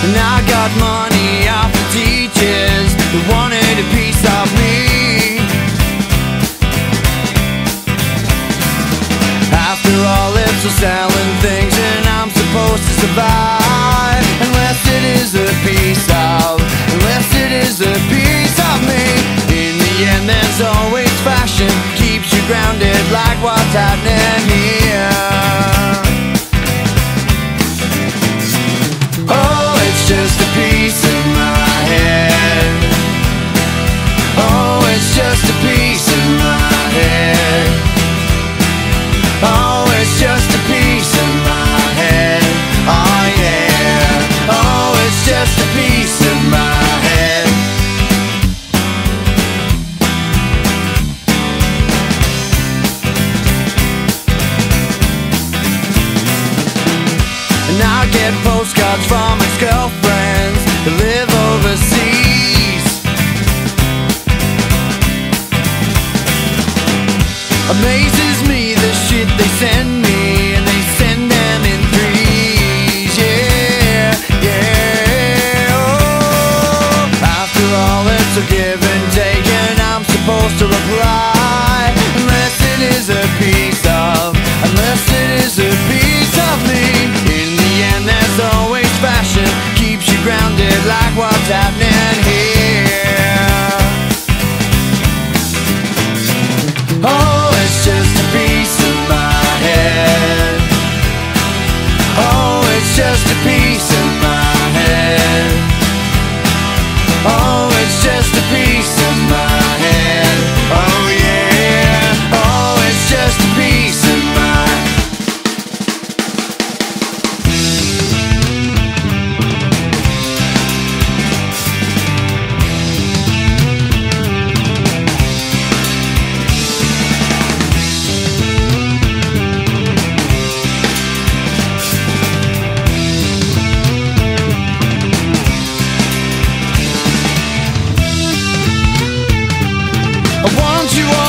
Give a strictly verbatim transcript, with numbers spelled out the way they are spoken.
And I got money off the teachers who wanted a piece of me. After all, it's for selling things, and I'm supposed to survive unless it is a piece of, unless it is a piece of me. In the end, there's always fashion, keeps you grounded like what's happening here. Oh, it's just a piece in my head. Oh, it's just a piece in my head. Oh, it's just a piece in my head. Oh yeah. Oh, it's just a piece in my head. And I get postcards from ex-girlfriends who live overseas. Amazes me the shit they send me, and they send them in threes. Yeah, yeah. Oh, after all, it's a give and take, and I'm supposed to reply unless it is a piece of, unless it is a piece of me. In the end, there's always fashion, keeps you grounded like what's happening here. Oh, it's just a piece of my head. Oh, it's just a piece of my head. Oh, it's just a piece of my head. Oh yeah. Oh, it's just a piece of my head. I want you all